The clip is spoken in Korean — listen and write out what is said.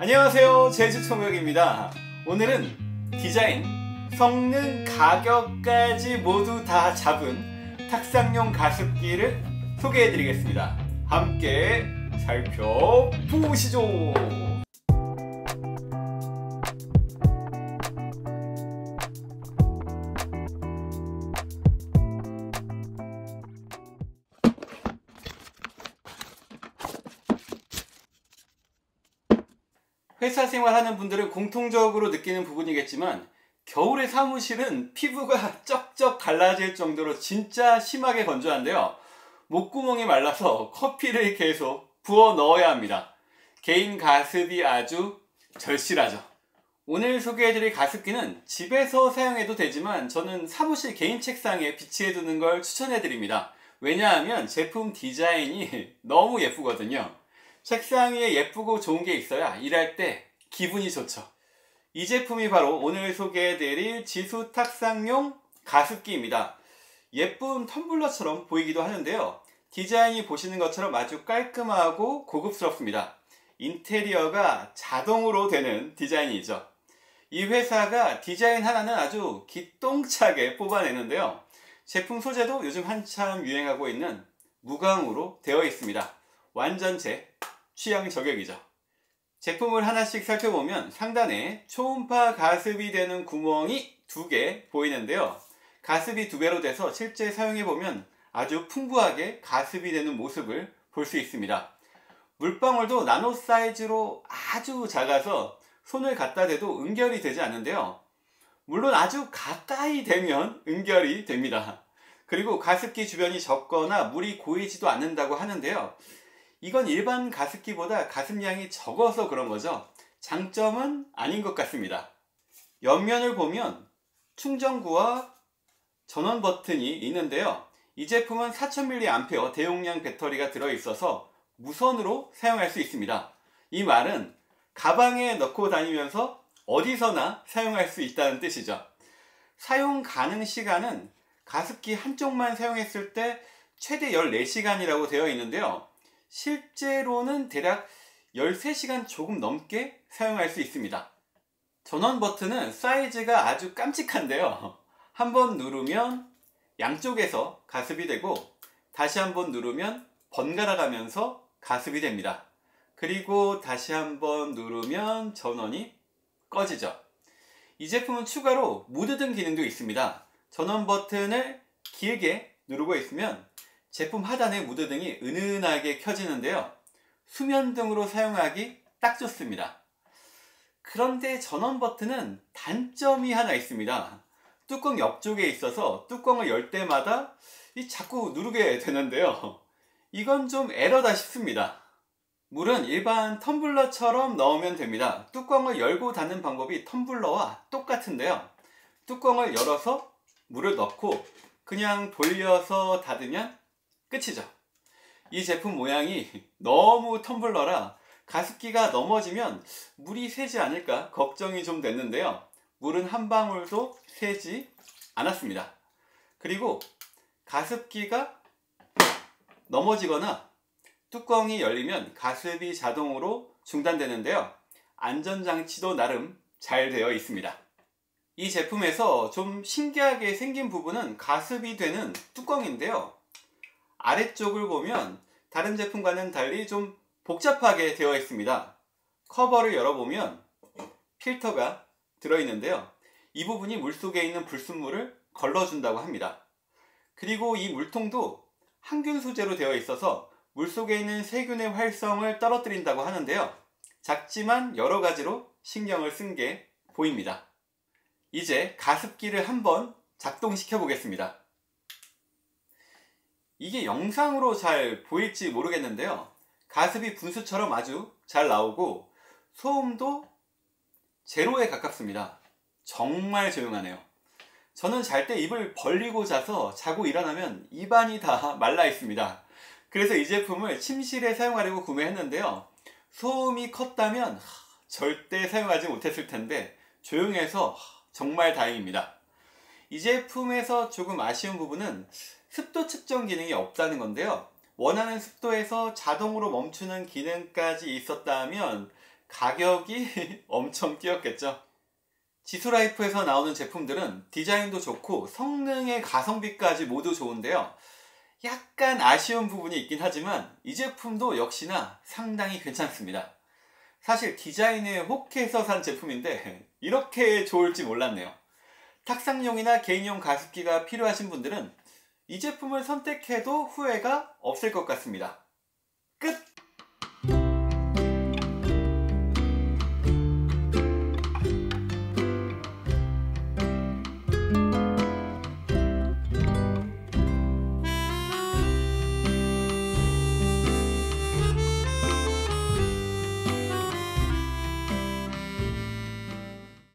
안녕하세요, 제주총각입니다. 오늘은 디자인, 성능, 가격까지 모두 다 잡은 탁상용 가습기를 소개해 드리겠습니다. 함께 살펴보시죠. 회사 생활하는 분들은 공통적으로 느끼는 부분이겠지만 겨울의 사무실은 피부가 쩍쩍 갈라질 정도로 진짜 심하게 건조한데요. 목구멍이 말라서 커피를 계속 부어 넣어야 합니다. 개인 가습이 아주 절실하죠. 오늘 소개해드릴 가습기는 집에서 사용해도 되지만 저는 사무실 개인 책상에 비치해 두는 걸 추천해드립니다. 왜냐하면 제품 디자인이 너무 예쁘거든요. 책상 위에 예쁘고 좋은 게 있어야 일할 때 기분이 좋죠. 이 제품이 바로 오늘 소개해드릴 지수 탁상용 가습기입니다. 예쁜 텀블러처럼 보이기도 하는데요. 디자인이 보시는 것처럼 아주 깔끔하고 고급스럽습니다. 인테리어가 자동으로 되는 디자인이죠. 이 회사가 디자인 하나는 아주 기똥차게 뽑아내는데요. 제품 소재도 요즘 한참 유행하고 있는 무광으로 되어 있습니다. 완전 제 취향 저격이죠. 제품을 하나씩 살펴보면 상단에 초음파 가습이 되는 구멍이 2개 보이는데요. 가습이 2배로 돼서 실제 사용해보면 아주 풍부하게 가습이 되는 모습을 볼 수 있습니다. 물방울도 나노 사이즈로 아주 작아서 손을 갖다 대도 응결이 되지 않는데요. 물론 아주 가까이 대면 응결이 됩니다. 그리고 가습기 주변이 젖거나 물이 고이지도 않는다고 하는데요. 이건 일반 가습기보다 가습량이 적어서 그런 거죠. 장점은 아닌 것 같습니다. 옆면을 보면 충전구와 전원 버튼이 있는데요. 이 제품은 4000mAh 대용량 배터리가 들어있어서 무선으로 사용할 수 있습니다. 이 말은 가방에 넣고 다니면서 어디서나 사용할 수 있다는 뜻이죠. 사용 가능 시간은 가습기 한쪽만 사용했을 때 최대 14시간이라고 되어 있는데요. 실제로는 대략 13시간 조금 넘게 사용할 수 있습니다. 전원 버튼은 사이즈가 아주 깜찍한데요. 한번 누르면 양쪽에서 가습이 되고 다시 한번 누르면 번갈아 가면서 가습이 됩니다. 그리고 다시 한번 누르면 전원이 꺼지죠. 이 제품은 추가로 무드등 기능도 있습니다. 전원 버튼을 길게 누르고 있으면 제품 하단에 무드등이 은은하게 켜지는데요. 수면등으로 사용하기 딱 좋습니다. 그런데 전원 버튼은 단점이 하나 있습니다. 뚜껑 옆쪽에 있어서 뚜껑을 열 때마다 자꾸 누르게 되는데요. 이건 좀 에러다 싶습니다. 물은 일반 텀블러처럼 넣으면 됩니다. 뚜껑을 열고 닫는 방법이 텀블러와 똑같은데요. 뚜껑을 열어서 물을 넣고 그냥 돌려서 닫으면 끝이죠. 이 제품 모양이 너무 텀블러라 가습기가 넘어지면 물이 새지 않을까 걱정이 좀 됐는데요. 물은 한 방울도 새지 않았습니다. 그리고 가습기가 넘어지거나 뚜껑이 열리면 가습이 자동으로 중단되는데요. 안전장치도 나름 잘 되어 있습니다. 이 제품에서 좀 신기하게 생긴 부분은 가습이 되는 뚜껑인데요. 아래쪽을 보면 다른 제품과는 달리 좀 복잡하게 되어 있습니다. 커버를 열어보면 필터가 들어있는데요. 이 부분이 물속에 있는 불순물을 걸러준다고 합니다. 그리고 이 물통도 항균 소재로 되어 있어서 물속에 있는 세균의 활성을 떨어뜨린다고 하는데요. 작지만 여러 가지로 신경을 쓴 게 보입니다. 이제 가습기를 한번 작동시켜 보겠습니다. 이게 영상으로 잘 보일지 모르겠는데요. 가습이 분수처럼 아주 잘 나오고 소음도 제로에 가깝습니다. 정말 조용하네요. 저는 잘 때 입을 벌리고 자서 자고 일어나면 입안이 다 말라 있습니다. 그래서 이 제품을 침실에 사용하려고 구매했는데요. 소음이 컸다면 절대 사용하지 못했을 텐데 조용해서 정말 다행입니다. 이 제품에서 조금 아쉬운 부분은 습도 측정 기능이 없다는 건데요. 원하는 습도에서 자동으로 멈추는 기능까지 있었다면 가격이 엄청 뛰었겠죠. 지수라이프에서 나오는 제품들은 디자인도 좋고 성능의 가성비까지 모두 좋은데요. 약간 아쉬운 부분이 있긴 하지만 이 제품도 역시나 상당히 괜찮습니다. 사실 디자인에 혹해서 산 제품인데 이렇게 좋을지 몰랐네요. 탁상용이나 개인용 가습기가 필요하신 분들은 이 제품을 선택해도 후회가 없을 것 같습니다. 끝!